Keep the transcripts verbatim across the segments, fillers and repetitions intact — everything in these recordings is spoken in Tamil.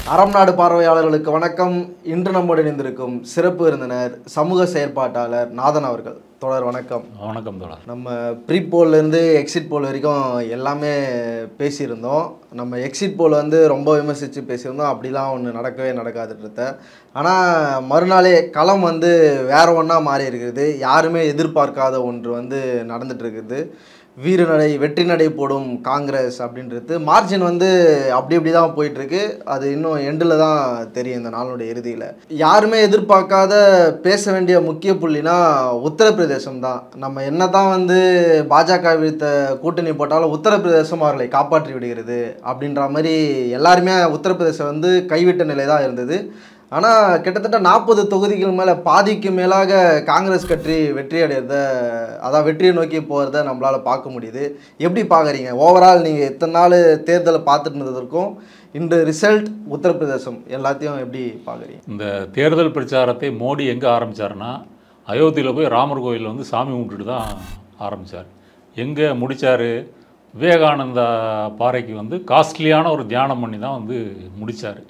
அறம் நாடு பார்வையாளர்களுக்கு வணக்கம். இன்று நம்முடன் இணைந்திருக்கும் சிறப்பு விருந்தினர் சமூக செயற்பாட்டாளர் நாதன் அவர்கள். தொடர் வணக்கம். வணக்கம் தொடர். நம்ம ப்ரீ போல்லேருந்து எக்ஸிட் போல் வரைக்கும் எல்லாமே பேசியிருந்தோம். நம்ம எக்ஸிட் போல் வந்து ரொம்ப விமர்சித்து பேசியிருந்தோம். அப்படிலாம் ஒன்று நடக்கவே நடக்காதுன்றத. ஆனால் மறுநாளே களம் வந்து வேறு ஒன்றா மாறி இருக்குது. யாருமே எதிர்பார்க்காத ஒன்று வந்து நடந்துகிட்ருக்குது. வீரநடை வெற்றி நடை போடும் காங்கிரஸ் அப்படின்றது மார்ஜின் வந்து அப்படி இப்படி தான் போயிட்டுருக்கு. அது இன்னும் எண்டில் தான் தெரியும் இந்த நாளுடைய இறுதியில். யாருமே எதிர்பார்க்காத பேச வேண்டிய முக்கிய புள்ளினா உத்தரப்பிரதேசம் தான். நம்ம என்ன தான் வந்து பாஜக விடுத்த கூட்டணி போட்டாலும் உத்தரப்பிரதேசம் அவர்களை காப்பாற்றி விடுகிறது அப்படின்ற மாதிரி எல்லாருமே உத்தரப்பிரதேசம் வந்து கைவிட்ட நிலை தான் இருந்தது. ஆனால் கிட்டத்தட்ட நாற்பது தொகுதிகள் மேலே பாதிக்கு மேலாக காங்கிரஸ் கட்சி வெற்றி அடைகிறத அதான் வெற்றியை நோக்கி போகிறத நம்மளால் பார்க்க முடியுது. எப்படி பார்க்குறீங்க ஓவரால்? நீங்கள் எத்தனை நாள் தேர்தலை பார்த்துட்டு இருந்ததற்கும் இந்த ரிசல்ட் உத்தரப்பிரதேசம் எல்லாத்தையும் எப்படி பார்க்குறீங்க? இந்த தேர்தல் பிரச்சாரத்தை மோடி எங்கே ஆரம்பித்தார்னா, அயோத்தியில் போய் ராமர் கோயிலில் வந்து சாமி கும்பிட்டுட்டு தான் ஆரம்பித்தார். எங்கே முடித்தார்? விவேகானந்தா பாறைக்கு வந்து காஸ்ட்லியான ஒரு தியானம் பண்ணி தான் வந்து முடித்தார்.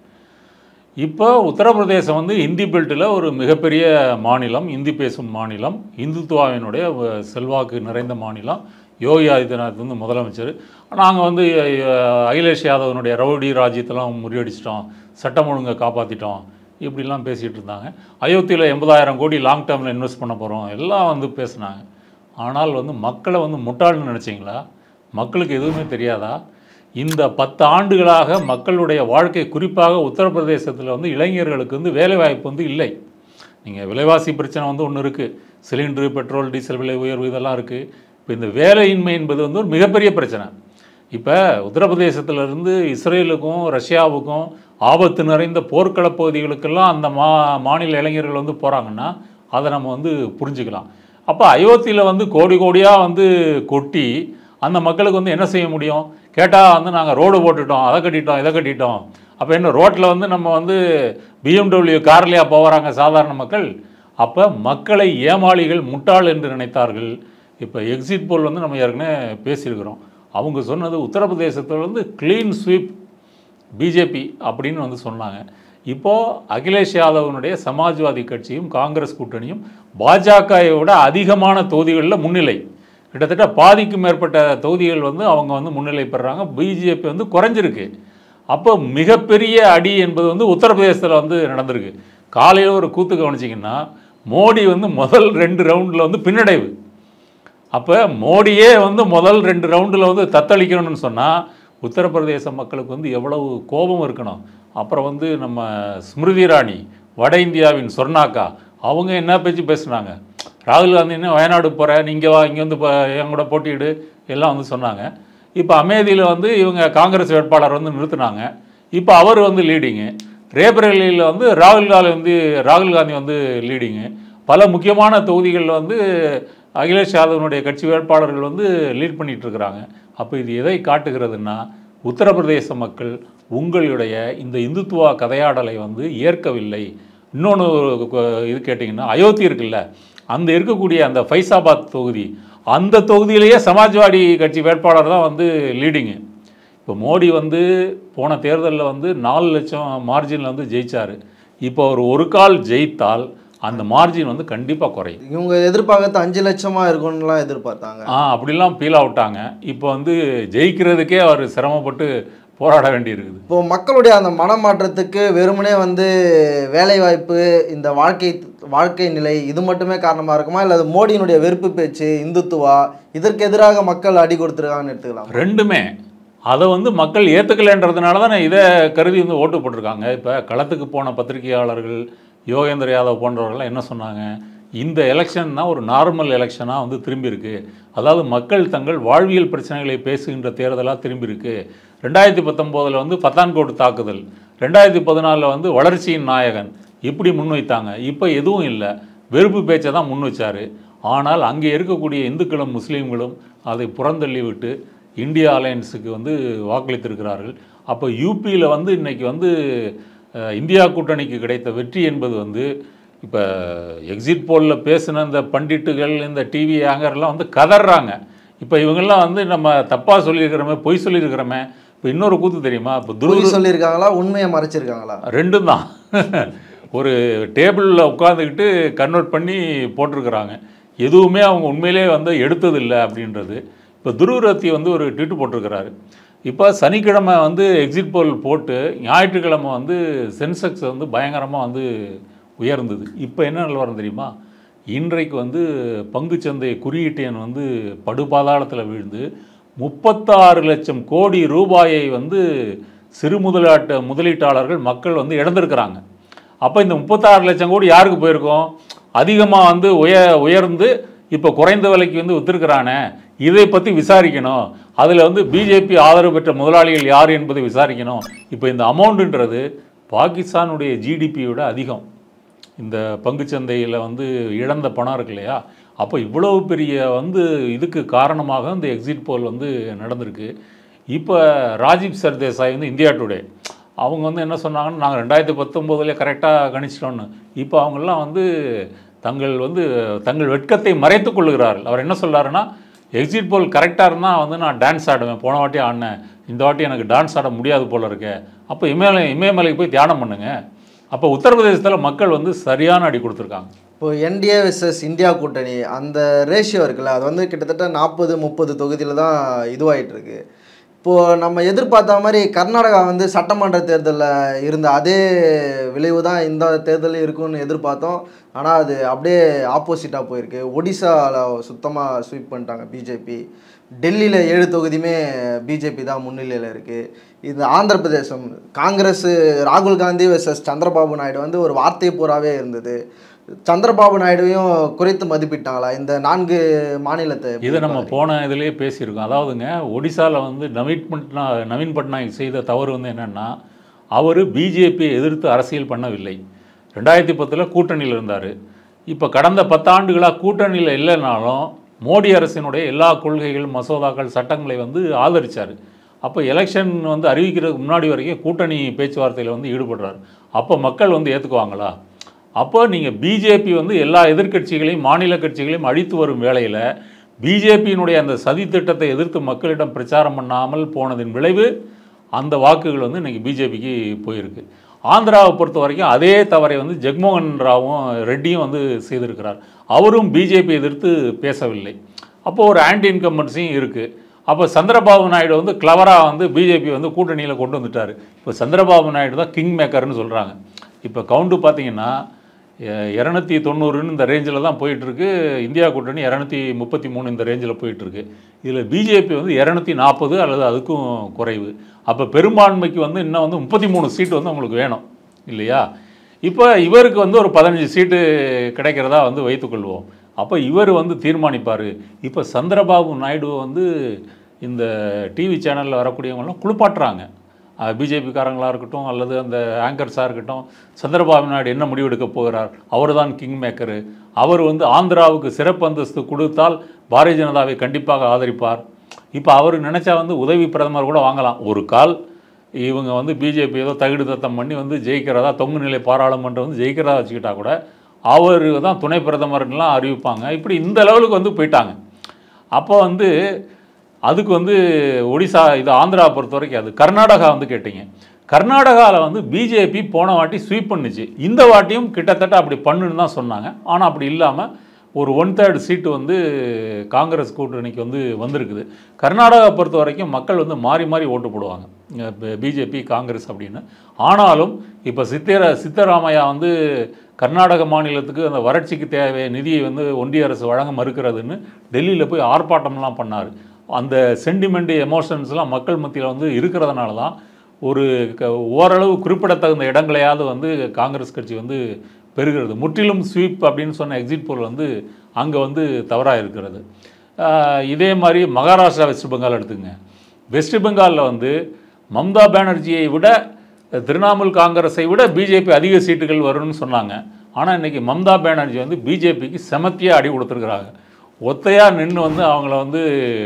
இப்போ உத்தரப்பிரதேசம் வந்து இந்தி பெல்ட்டில் ஒரு மிகப்பெரிய மாநிலம், இந்தி பேசும் மாநிலம், இந்துத்துவாவினுடைய செல்வாக்கு நிறைந்த மாநிலம். யோகி ஆதித்யநாத் வந்து முதலமைச்சர். நாங்கள் வந்து அகிலேஷ் யாதவனுடைய ரவுடி ராஜ்யத்தெல்லாம் முறியடிச்சிட்டோம், சட்டம் ஒழுங்கை காப்பாற்றிட்டோம், இப்படிலாம் பேசிகிட்டு இருந்தாங்க. அயோத்தியில் எண்பதாயிரம் கோடி லாங் டேர்மில் இன்வெஸ்ட் பண்ண போகிறோம் எல்லாம் வந்து பேசினாங்க. ஆனால் வந்து மக்களை வந்து முட்டாள்னு நினச்சிங்களா? மக்களுக்கு எதுவுமே தெரியாதா? இந்த பத்து ஆண்டுகளாக மக்களுடைய வாழ்க்கை, குறிப்பாக உத்தரப்பிரதேசத்தில் வந்து இளைஞர்களுக்கு வந்து வேலைவாய்ப்பு வந்து இல்லை. நீங்கள் விலைவாசி பிரச்சனை வந்து ஒன்று இருக்குது, சிலிண்டரு, பெட்ரோல், டீசல் விலை உயர்வு இதெல்லாம் இருக்குது. இப்போ இந்த வேலையின்மை என்பது வந்து ஒரு மிகப்பெரிய பிரச்சனை. இப்போ உத்தரப்பிரதேசத்திலிருந்து இஸ்ரேலுக்கும் ரஷ்யாவுக்கும் ஆபத்து நிறைந்த போர்க்கள பகுதிகளுக்கெல்லாம் அந்த மா மாநில இளைஞர்கள் வந்து போகிறாங்கன்னா அதை நம்ம வந்து புரிஞ்சுக்கலாம். அப்போ அயோத்தியில் வந்து கோடி கோடியாக வந்து கொட்டி அந்த மக்களுக்கு வந்து என்ன செய்ய முடியும் கேட்டால் வந்து நாங்கள் ரோடு போட்டுட்டோம், அதை கட்டிட்டோம், இதை கட்டிட்டோம். அப்போ என்ன ரோட்டில் வந்து நம்ம வந்து பிஎம்டபிள்யூ கார்லையா போகிறாங்க சாதாரண மக்கள்? அப்போ மக்களை ஏமாளிகள், முட்டாள் என்று நினைத்தார்கள். இப்போ எக்ஸிட் போல் வந்து நம்ம ஏற்கனவே பேசியிருக்கிறோம். அவங்க சொன்னது உத்தரப்பிரதேசத்தில் வந்து க்ளீன் ஸ்வீப் பிஜேபி அப்படின்னு வந்து சொன்னாங்க. இப்போது அகிலேஷ் யாதவனுடைய சமாஜ்வாதி கட்சியும் காங்கிரஸ் கூட்டணியும் பாஜகவை விட அதிகமான தொகுதிகளில் முன்னிலை, கிட்டத்தட்ட பாதிக்கும் மேற்பட்ட தொகுதிகள் வந்து அவங்க வந்து முன்னிலை பெறாங்க. பிஜேபி வந்து குறைஞ்சிருக்கு. அப்போ மிகப்பெரிய அடி என்பது வந்து உத்தரப்பிரதேசத்தில் வந்து நடந்திருக்கு. காலையில் ஒரு கூத்து கவனிச்சிங்கன்னா மோடி வந்து முதல் ரெண்டு ரவுண்டில் வந்து பின்னடைவு. அப்போ மோடியே வந்து முதல் ரெண்டு ரவுண்டில் வந்து தத்தளிக்கணும்னு சொன்னால் உத்தரப்பிரதேச மக்களுக்கு வந்து எவ்வளவு கோபம் இருக்கணும். அப்புறம் வந்து நம்ம ஸ்மிருதி இரானி, வட இந்தியாவின் சொர்ணாக்கா, அவங்க என்ன பேச்சு பேசுனாங்க. ராகுல் காந்தி என்ன வயநாடு போகிற, நீங்கள் வா, இங்கே வந்து இப்போ என் கூட போட்டியிடு எல்லாம் வந்து சொன்னாங்க. இப்போ அமேதியில் வந்து இவங்க காங்கிரஸ் வேட்பாளர் வந்து நிறுத்தினாங்க. இப்போ அவர் வந்து லீடிங்கு. ரேபரேலியில் வந்து ராகுல் காந்தி வந்து ராகுல் காந்தி வந்து லீடிங்கு. பல முக்கியமான தொகுதிகளில் வந்து அகிலேஷ் யாதவனுடைய கட்சி வேட்பாளர்கள் வந்து லீட் பண்ணிகிட்ருக்கிறாங்க. அப்போ இது எதை காட்டுகிறதுனா, உத்தரப்பிரதேச மக்கள் உங்களுடைய இந்த இந்துத்துவா கதையாடலை வந்து ஏற்கவில்லை. இன்னொன்று இது கேட்டிங்கன்னா, அயோத்தி இருக்குல்ல, அந்த இருக்கக்கூடிய அந்த ஃபைசாபாத் தொகுதி, அந்த தொகுதியிலேயே சமாஜ்வாடி கட்சி வேட்பாளர் தான் வந்து லீடிங்கு. இப்போ மோடி வந்து போன தேர்தலில் வந்து நாலு லட்சம் மார்ஜினில் வந்து ஜெயித்தார். இப்போ அவர் ஒரு கால் ஜெயித்தால் அந்த மார்ஜின் வந்து கண்டிப்பாக குறையும். இவங்க எதிர்பார்க்கறது அஞ்சு லட்சமாக இருக்கும்னுலாம் எதிர்பார்த்தாங்க. ஆ அப்படிலாம் ஃபீல் அவுட்டாங்க. இப்போ வந்து ஜெயிக்கிறதுக்கே அவர் சிரமப்பட்டு போராட வேண்டியிருக்குது. இப்போது மக்களுடைய அந்த மனமாற்றத்துக்கு வெறுமனே வந்து வேலைவாய்ப்பு, இந்த வாழ்க்கை வாழ்க்கை நிலை இது மட்டுமே காரணமாக இருக்குமா, இல்லை அது மோடியினுடைய வெறுப்பு பேச்சு, இந்துத்துவா, இதற்கு எதிராக மக்கள் அடி கொடுத்துருக்காங்கன்னு எடுத்துக்கலாம்? ரெண்டுமே. அதை வந்து மக்கள் ஏற்றுக்கலைன்றதுனால தான் இதை கருதி வந்து ஓட்டு போட்டிருக்காங்க. இப்போ களத்துக்கு போன பத்திரிகையாளர்கள் யோகேந்திர யாதவ் போன்றவர்கள்லாம் என்ன சொன்னாங்க, இந்த எலெக்ஷன்னா ஒரு நார்மல் எலெக்ஷனாக வந்து திரும்பியிருக்கு. அதாவது மக்கள் தங்கள் வாழ்வியல் பிரச்சனைகளை பேசுகின்ற தேர்தலாக திரும்பியிருக்கு. ரெண்டாயிரத்தி பத்தொம்போதில் வந்து பத்தான்கோட்டு தாக்குதல், ரெண்டாயிரத்தி பதினாலில் வந்து வளர்ச்சியின் நாயகன் இப்படி முன்வைத்தாங்க. இப்போ எதுவும் இல்லை, வெறுப்பு பேச்சை தான் முன் வச்சார். ஆனால் அங்கே இருக்கக்கூடிய இந்துக்களும் முஸ்லீம்களும் அதை புறந்தள்ளி விட்டு இந்தியா அலையன்ஸுக்கு வந்து வாக்களித்திருக்கிறார்கள். அப்போ யூபியில் வந்து இன்றைக்கி வந்து இந்தியா கூட்டணிக்கு கிடைத்த வெற்றி என்பது வந்து இப்போ எக்ஸிட் போலில் பேசின இந்த பண்டிட்டுகள், இந்த டிவி ஆங்கர்லாம் வந்து கதறாங்க. இப்போ இவங்கெல்லாம் வந்து நம்ம தப்பாக சொல்லியிருக்கிறோமே, பொய் சொல்லியிருக்கிறோமே, இப்போ இன்னொரு கூத்து தெரியுமா? இப்போ துருவி துருவி சொல்லியிருக்காங்களா, உண்மையை மறைச்சிருக்காங்களா? ரெண்டும் தான். ஒரு டேபிளில் உட்காந்துக்கிட்டு கன்வெர்ட் பண்ணி போட்டிருக்கிறாங்க. எதுவுமே அவங்க உண்மையிலே வந்து எடுத்ததில்லை அப்படின்றது. இப்போ துருவரத்தி வந்து ஒரு ட்வீட் போட்டிருக்கிறாரு. இப்போ சனிக்கிழமை வந்து எக்ஸிட் போல் போட்டு ஞாயிற்றுக்கிழமை வந்து சென்செக்ஸ் வந்து பயங்கரமாக வந்து உயர்ந்தது. இப்போ என்ன நிலவரம் தெரியுமா? இன்றைக்கு வந்து பங்குச்சந்தை குறியீட்டு எண் வந்து படுபாதாளத்தில் விழுந்து முப்பத்தாறு லட்சம் கோடி ரூபாயை வந்து சிறு முதலாட்ட முதலீட்டாளர்கள் மக்கள் வந்து இழந்திருக்கிறாங்க. அப்போ இந்த முப்பத்தாறு லட்சம் கோடி யாருக்கு போயிருக்கோம்? அதிகமாக வந்து உய உயர்ந்து இப்போ குறைந்த விலைக்கு வந்து விற்றுருக்கிறானே, இதை பற்றி விசாரிக்கணும். அதில் வந்து பிஜேபி ஆதரவு பெற்ற முதலாளிகள் யார் என்பதை விசாரிக்கணும். இப்போ இந்த அமௌண்ட்டுன்றது பாகிஸ்தானுடைய ஜிடிபியோட அதிகம். இந்த பங்குச்சந்தையில் வந்து இழந்த பணம் இருக்கு இல்லையா? அப்போ இவ்வளவு பெரிய வந்து இதுக்கு காரணமாக இந்த எக்ஸிட் போல் வந்து நடந்திருக்கு. இப்போ ராஜீவ் சர்தேசாய் வந்து இந்தியா டுடே அவங்க வந்து என்ன சொன்னாங்கன்னா, நாங்கள் ரெண்டாயிரத்தி பத்தொம்போதுலேயே கரெக்டாக கணிச்சிட்டோன்னு. இப்போ அவங்கெல்லாம் வந்து தங்கள் வந்து தங்கள் வெட்கத்தை மறைத்து கொள்ளுகிறார்கள். அவர் என்ன சொல்கிறாருன்னா, எக்ஸிட் போல் கரெக்டாக இருந்தால் வந்து நான் டான்ஸ் ஆடுவேன், போன வாட்டி ஆடினேன், இந்த வாட்டி எனக்கு டான்ஸ் ஆட முடியாது போல் இருக்கே. அப்போ இமயமலை இமயமலைக்கு போய் தியானம் பண்ணுங்க. அப்போ உத்தரப்பிரதேசத்தில் மக்கள் வந்து சரியான அடி கொடுத்துருக்காங்க. இப்போ என்டிஏ வெர்சஸ் இந்தியா கூட்டணி அந்த ரேஷியோ இருக்குல்ல, அது வந்து கிட்டத்தட்ட நாற்பது முப்பது தொகுதியில் தான் இதுவாகிட்டு இருக்கு. இப்போது நம்ம எதிர்பார்த்த மாதிரி கர்நாடகா வந்து சட்டமன்ற தேர்தலில் இருந்த அதே விளைவு தான் இந்த தேர்தலில் இருக்குன்னு எதிர்பார்த்தோம். ஆனால் அது அப்படியே ஆப்போசிட்டாக போயிருக்கு. ஒடிசாவில் சுத்தமாக ஸ்வீப் பண்ணிட்டாங்க பிஜேபி. டெல்லியில் ஏழு தொகுதியுமே பிஜேபி தான் முன்னிலையில் இருக்குது. இது ஆந்திர பிரதேசம் காங்கிரஸ் ராகுல் காந்தி வெர்சஸ் சந்திரபாபு நாயுடு வந்து ஒரு வார்த்தை பூராவே இருந்தது. சந்திரபாபு நாயுடுவையும் குறைத்து மதிப்பிட்டாங்களா இந்த நான்கு மாநிலத்தை? இதை நம்ம போன இதிலேயே பேசியிருக்கோம். அதாவதுங்க, ஒடிசாவில் வந்து நவீன் பட்னா நவீன் பட்நாயக் செய்த தவறு வந்து என்னென்னா, அவர் பிஜேபியை எதிர்த்து அரசியல் பண்ணவில்லை. ரெண்டாயிரத்தி பத்தில் கூட்டணியில் இருந்தார். இப்போ கடந்த பத்தாண்டுகளாக கூட்டணியில் இல்லைனாலும் மோடி அரசினுடைய எல்லா கொள்கைகள், மசோதாக்கள், சட்டங்களை வந்து ஆதரித்தார். அப்போ எலெக்ஷன் வந்து அறிவிக்கிறதுக்கு முன்னாடி வரைக்கும் கூட்டணி பேச்சுவார்த்தையில் வந்து ஈடுபடுறார். அப்போ மக்கள் வந்து ஏற்றுக்குவாங்களா? அப்போ நீங்கள் பிஜேபி வந்து எல்லா எதிர்க்கட்சிகளையும் மாநில கட்சிகளையும் அழித்து வரும் வேளையில் பிஜேபியினுடைய அந்த சதி திட்டத்தை எதிர்த்து மக்களிடம் பிரச்சாரம் பண்ணாமல் போனதின் விளைவு அந்த வாக்குகள் வந்து இன்றைக்கி பிஜேபிக்கு போயிருக்கு. ஆந்திராவை பொறுத்த வரைக்கும் அதே தவறை வந்து ஜெகன்மோகன் ராவும் ரெட்டியும் வந்து செய்திருக்கிறார். அவரும் பிஜேபி எதிர்த்து பேசவில்லை. அப்போது ஒரு ஆன்டி இன்கம்பன்சியும் இருக்குது. அப்போ சந்திரபாபு நாயுடு வந்து கிளவராக வந்து பிஜேபி வந்து கூட்டணியில் கொண்டு வந்துட்டார். இப்போ சந்திரபாபு நாயுடு தான் கிங் மேக்கர்னு சொல்கிறாங்க. இப்போ கவுண்டு பார்த்தீங்கன்னா இரநூத்தி தொண்ணூறுன்னு இந்த ரேஞ்சில் தான் போயிட்டுருக்கு. இந்தியா கூட்டணி இரநூத்தி முப்பத்தி மூணு இந்த ரேஞ்சில் போயிட்டுருக்கு. இதில் பிஜேபி வந்து இரநூத்தி நாற்பது அல்லது அதுக்கும் குறைவு. அப்போ பெரும்பான்மைக்கு வந்து இன்னும் வந்து முப்பத்தி மூணு சீட்டு வந்து உங்களுக்கு வேணும் இல்லையா? இப்போ இவருக்கு வந்து ஒரு பதினஞ்சு சீட்டு கிடைக்கிறதா வந்து வைத்துக்கொள்வோம். அப்போ இவர் வந்து தீர்மானிப்பார். இப்போ சந்திரபாபு நாயுடு வந்து இந்த டிவி சேனலில் வரக்கூடியவங்களாம் குளிப்பாட்டுறாங்க. பிஜேபிக்காரங்களாக இருக்கட்டும் அல்லது அந்த ஆங்கர்ஸாக இருக்கட்டும், சந்திரபாபு நாயுடு என்ன முடிவெடுக்க போகிறார், அவர் தான் கிங் மேக்கரு, அவர் வந்து ஆந்திராவுக்கு சிறப்பு அந்தஸ்து கொடுத்தால் பாரதிய ஜனதாவை கண்டிப்பாக ஆதரிப்பார். இப்போ அவர் நினச்சா வந்து உதவி பிரதமர் கூட வாங்கலாம். ஒரு கால் இவங்க வந்து பிஜேபி ஏதோ தகுடு தத்தம் பண்ணி வந்து ஜெயிக்கிறதா, தொங்கு நிலை பாராளுமன்றம் வந்து ஜெயிக்கிறதா வச்சுக்கிட்டா கூட அவர் தான் துணை பிரதமர்லாம் அறிவிப்பாங்க. இப்படி இந்த லெவலுக்கு வந்து போயிட்டாங்க. அப்போ வந்து அதுக்கு வந்து ஒடிசா இது ஆந்திராவை பொறுத்த வரைக்கும் அது கர்நாடகா வந்து கேட்டிங்க. கர்நாடகாவில் வந்து பிஜேபி போன வாட்டி ஸ்வீப் பண்ணுச்சு. இந்த வாட்டியும் கிட்டத்தட்ட அப்படி பண்ணுன்னு தான் சொன்னாங்க. ஆனால் அப்படி இல்லாமல் ஒரு ஒன் தேர்ட் சீட்டு வந்து காங்கிரஸ் கூட்டணிக்கு வந்து வந்திருக்குது. கர்நாடகா பொறுத்த வரைக்கும் மக்கள் வந்து மாறி மாறி ஓட்டு போடுவாங்க, பிஜேபி காங்கிரஸ் அப்படின்னு. ஆனாலும் இப்போ சித்தர சித்தராமையா வந்து கர்நாடக மாநிலத்துக்கு அந்த வறட்சிக்கு தேவை நிதியை வந்து ஒன்றிய அரசு வழங்க மறுக்கிறதுன்னு டெல்லியில் போய் ஆர்ப்பாட்டம்லாம் பண்ணார். அந்த சென்டிமெண்ட் எமோஷன்ஸ்லாம் மக்கள் மத்தியில் வந்து இருக்கிறதுனால தான் ஒரு க ஓரளவு குறிப்பிடத்தகுந்த இடங்களையாவது வந்து காங்கிரஸ் கட்சி வந்து பெறுகிறது. முற்றிலும் ஸ்வீப் அப்படின்னு சொன்ன எக்ஸிட் போல் வந்து அங்கே வந்து தவறாக இருக்கிறது. இதே மாதிரி மகாராஷ்டிரா, வெஸ்ட் பெங்கால் எடுத்துங்க. வெஸ்ட் பெங்காலில் வந்து மம்தா பானர்ஜியை விட திரிணாமுல் காங்கிரஸை விட பிஜேபி அதிக சீட்டுகள் வரும்னு சொன்னாங்க. ஆனால் இன்றைக்கி மம்தா பானர்ஜி வந்து பிஜேபிக்கு செமத்தியாக அடி கொடுத்துருக்குறாங்க. ஒத்தையாக நின்று வந்து அவங்கள வந்து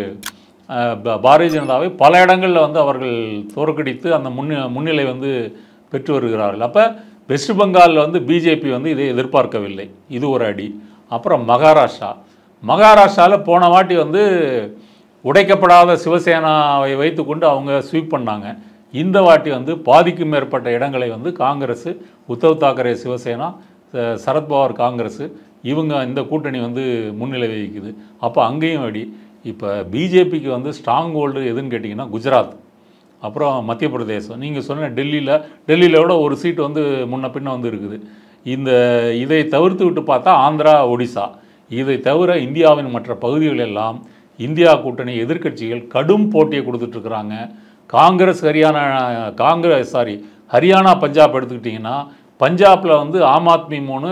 பாரதிய ஜனதாவை பல இடங்களில் வந்து அவர்கள் தோற்கடித்து அந்த முன்னி முன்னிலை வந்து பெற்று வருகிறார்கள். அப்போ வெஸ்ட் பெங்காலில் வந்து பிஜேபி வந்து இதை எதிர்பார்க்கவில்லை. இது ஒரு அடி. அப்புறம் மகாராஷ்டிரா மகாராஷ்டிராவில் போன வாட்டி வந்து உடைக்கப்படாத சிவசேனாவை வைத்துக்கொண்டு அவங்க ஸ்வீப் பண்ணாங்க. இந்த வாட்டி வந்து பாதிக்கும் மேற்பட்ட இடங்களை வந்து காங்கிரஸ், உத்தவ் தாக்கரே சிவசேனா, சரத்பவார் காங்கிரஸ், இவங்க இந்த கூட்டணி வந்து முன்னிலை வகிக்குது. அப்போ அங்கேயும் அடி. இப்போ பிஜேபிக்கு வந்து ஸ்ட்ராங் ஹோல்டு எதுன்னு கேட்டிங்கன்னா குஜராத், அப்புறம் மத்திய பிரதேசம், நீங்கள் சொன்ன டெல்லியில் டெல்லியில் விட ஒரு சீட்டு வந்து முன்ன பின்ன வந்து இருக்குது. இந்த இதை தவிர்த்து விட்டு பார்த்தா ஆந்திரா, ஒடிசா, இதை தவிர இந்தியாவின் மற்ற பகுதிகள் எல்லாம் இந்தியா கூட்டணி எதிர்க்கட்சிகள் கடும் போட்டியை கொடுத்துட்ருக்குறாங்க. காங்கிரஸ் ஹரியானா காங்கிரஸ் சாரி ஹரியானா பஞ்சாப் எடுத்துக்கிட்டிங்கன்னா, பஞ்சாபில் வந்து ஆம் ஆத்மி மூணு,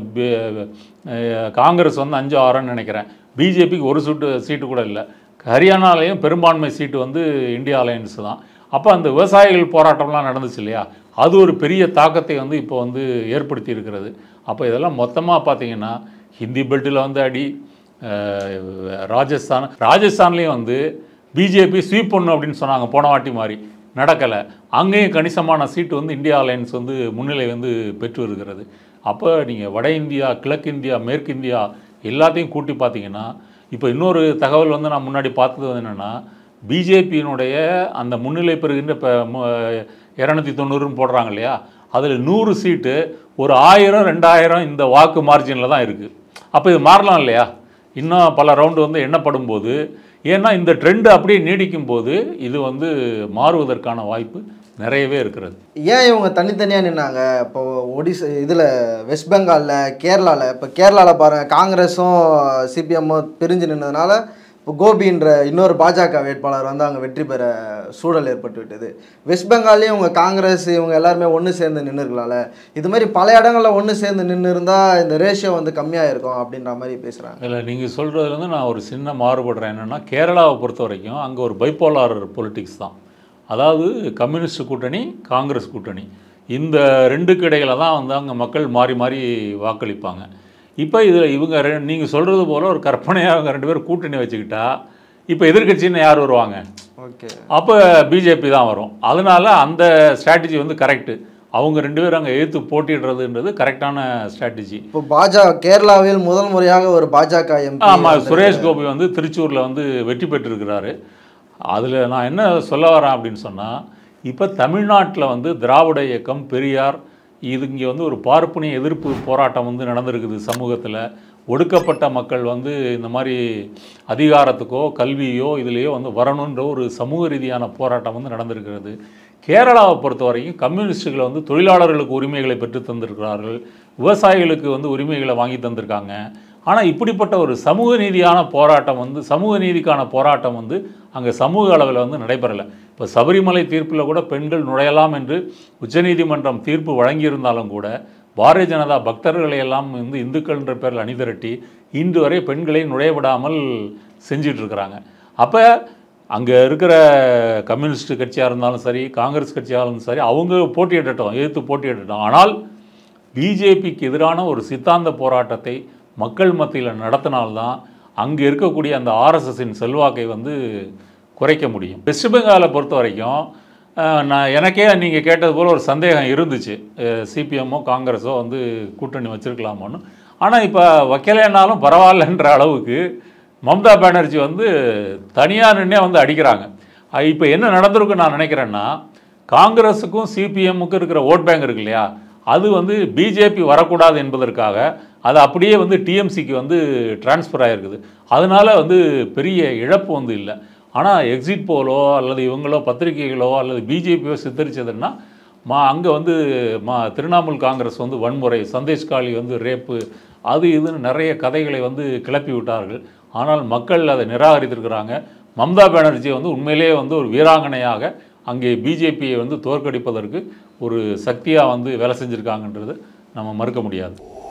காங்கிரஸ் வந்து அஞ்சு ஆறுன்னு நினைக்கிறேன். பிஜேபிக்கு ஒரு சீட்டு சீட்டு கூட இல்லை. ஹரியானாலையும் பெரும்பான்மை சீட்டு வந்து இந்தியா அலையன்ஸ் தான். அப்போ அந்த விவசாயிகள் போராட்டம்லாம் நடந்துச்சு இல்லையா, அது ஒரு பெரிய தாக்கத்தை வந்து இப்போ வந்து ஏற்படுத்தி இருக்கிறது. அப்போ இதெல்லாம் மொத்தமாக பார்த்தீங்கன்னா ஹிந்தி பெல்ட்டில் வந்து அடி, ராஜஸ்தான் ராஜஸ்தான்லேயும் வந்து பிஜேபி ஸ்வீப் பண்ணும் அப்படின்னு சொன்னாங்க போன வாட்டி மாதிரி, நடக்கலை. அங்கேயும் கணிசமான சீட்டு வந்து இந்தியா அலையன்ஸ் வந்து முன்னிலை வந்து பெற்று இருக்கிறது. அப்போ நீங்கள் வட இந்தியா, கிழக்கு இந்தியா, மேற்கு இந்தியா எல்லாத்தையும் கூட்டி பார்த்தீங்கன்னா, இப்போ இன்னொரு தகவல் வந்து நான் முன்னாடி பார்த்தது வந்து என்னென்னா, பிஜேபியினுடைய அந்த முன்னிலை பெறுகின்ற இப்போ இரநூத்தி தொண்ணூறுன்னு போடுறாங்க இல்லையா, அதில் நூறு சீட்டு ஒரு ஆயிரம் ரெண்டாயிரம் இந்த வாக்கு மார்ஜினில் தான் இருக்குது. அப்போ இது மாறலாம் இல்லையா, இன்னும் பல ரவுண்டு வந்து எண்ணப்படும் போது. ஏன்னா இந்த ட்ரெண்டு அப்படியே நீடிக்கும் போது இது வந்து மாறுவதற்கான வாய்ப்பு நிறையவே இருக்கிறது. ஏன் இவங்க தனித்தனியாக நின்னாங்க? இப்போ ஒடிசா இதில் வெஸ்ட் பெங்காலில், கேரளாவில், இப்போ கேரளாவில் பாருங்கள், காங்கிரஸும் சிபிஎம்மும் பிரிஞ்சு நின்றதுனால இப்போ கோபின்ற இன்னொரு பாஜக வேட்பாளர் வந்து அங்கே வெற்றி பெற சூழல் ஏற்பட்டு விட்டது. வெஸ்ட் பெங்கால்லையும் இவங்க காங்கிரஸ் இவங்க எல்லாருமே ஒன்று சேர்ந்து நின்றுக்கலாம்ல. இது மாதிரி பல இடங்களில் ஒன்று சேர்ந்து நின்று இருந்தால் இந்த ரேஷியோ வந்து கம்மியாக இருக்கும் அப்படின்ற மாதிரி பேசுகிறாங்க. இல்லை, நீங்கள் சொல்கிறதுல வந்து நான் ஒரு சின்ன மாறுபடுறேன். என்னென்னா, கேரளாவை பொறுத்த வரைக்கும் அங்கே ஒரு பைப்போலார் பொலிட்டிக்ஸ் தான். அதாவது கம்யூனிஸ்ட் கூட்டணி, காங்கிரஸ் கூட்டணி, இந்த ரெண்டுக்கு இடையில தான் வந்து அங்கே மக்கள் மாறி மாறி வாக்களிப்பாங்க. இப்போ இதில் இவங்க ரெ நீங்கள் சொல்கிறது போல் ஒரு கற்பனையாக அவங்க ரெண்டு பேரும் கூட்டணி வச்சுக்கிட்டா இப்போ எதிர்கட்சின்னு யார் வருவாங்க? ஓகே, அப்போ பிஜேபி தான் வரும். அதனால் அந்த ஸ்ட்ராட்டஜி வந்து கரெக்டு. அவங்க ரெண்டு பேரும் அங்கே எதிர்த்து போட்டிடுறதுன்றது கரெக்டான ஸ்ட்ராட்டஜி. இப்போ பாஜக கேரளாவில் முதல் முறையாக ஒரு பாஜக எம்பி, ஆமாம், சுரேஷ் கோபி வந்து திருச்சூரில் வந்து வெற்றி பெற்றிருக்கிறாரு. அதில் நான் என்ன சொல்ல வரேன் அப்படின்னு சொன்னால், இப்போ தமிழ்நாட்டில் வந்து திராவிட இயக்கம், பெரியார், இது இங்கே வந்து ஒரு பார்ப்பனிய எதிர்ப்பு போராட்டம் வந்து நடந்திருக்குது. சமூகத்தில் ஒடுக்கப்பட்ட மக்கள் வந்து இந்த மாதிரி அதிகாரத்துக்கோ கல்வியோ இதுலேயோ வந்து வரணுன்ற ஒரு சமூக ரீதியான போராட்டம் வந்து நடந்திருக்கிறது. கேரளாவை பொறுத்த வரைக்கும் கம்யூனிஸ்டுகளை வந்து தொழிலாளர்களுக்கு உரிமைகளை பெற்று தந்திருக்கிறார்கள், விவசாயிகளுக்கு வந்து உரிமைகளை வாங்கி தந்திருக்காங்க. ஆனால் இப்படிப்பட்ட ஒரு சமூக நீதியான போராட்டம் வந்து சமூக நீதிக்கான போராட்டம் வந்து அங்கே சமூக அளவில் வந்து நடைபெறலை. இப்போ சபரிமலை தீர்ப்பில் கூட பெண்கள் நுழையலாம் என்று உச்சநீதிமன்றம் தீர்ப்பு வழங்கியிருந்தாலும் கூட பாரதிய ஜனதா பக்தர்களை எல்லாம் வந்து இந்துக்கள்ன்ற பேரில் அணிதிரட்டி இன்று வரை பெண்களை நுழையவிடாமல் செஞ்சிட்ருக்கிறாங்க. அப்போ அங்கே இருக்கிற கம்யூனிஸ்ட் கட்சியாக இருந்தாலும் சரி, காங்கிரஸ் கட்சியாக இருந்தாலும் சரி, அவங்க போட்டியிடட்டும், எதிர்த்து போட்டியிடட்டும். ஆனால் பிஜேபிக்கு எதிரான ஒரு சித்தாந்த போராட்டத்தை மக்கள் மத்தியில் நடத்தினால்தான் அங்கே இருக்கக்கூடிய அந்த ஆர்எஸ்எஸின் செல்வாக்கை வந்து குறைக்க முடியும். வெஸ்ட் பெங்காலை பொறுத்த வரைக்கும் நான் எனக்கே நீங்கள் கேட்டது போல் ஒரு சந்தேகம் இருந்துச்சு, சிபிஎம்மோ காங்கிரஸோ வந்து கூட்டணி வச்சுருக்கலாமோன்னு. ஆனால் இப்போ வைக்கலைன்னாலும் பரவாயில்லன்ற அளவுக்கு மம்தா பானர்ஜி வந்து தனியாக நின்னே வந்து அடிக்கிறாங்க. இப்போ என்ன நடந்திருக்குன்னு நான் நினைக்கிறேன்னா, காங்கிரஸுக்கும் சிபிஎம்முக்கும் இருக்கிற ஓட் பேங்க் இருக்கு இல்லையா, அது வந்து பிஜேபி வரக்கூடாது என்பதற்காக அது அப்படியே வந்து டிஎம்சிக்கு வந்து டிரான்ஸ்ஃபர் ஆகிருக்குது. அதனால் வந்து பெரிய இழப்பு வந்து இல்லை. ஆனால் எக்ஸிட் போலோ அல்லது இவங்களோ பத்திரிகைகளோ அல்லது பிஜேபியோ சித்தரித்ததுன்னா மா அங்கே வந்து மா திரிணாமுல் காங்கிரஸ் வந்து வன்முறை, சந்தேஷ்காலி வந்து ரேப்பு, அது இதுன்னு நிறைய கதைகளை வந்து கிளப்பி விட்டார்கள். ஆனால் மக்கள் அதை நிராகரித்திருக்கிறாங்க. மம்தா பானர்ஜி வந்து உண்மையிலேயே வந்து ஒரு வீராங்கனையாக அங்கே பிஜேபியை வந்து தோற்கடிப்பதற்கு ஒரு சக்தியாக வந்து வேலை செஞ்சுருக்காங்கன்றது நம்ம மறுக்க முடியாது.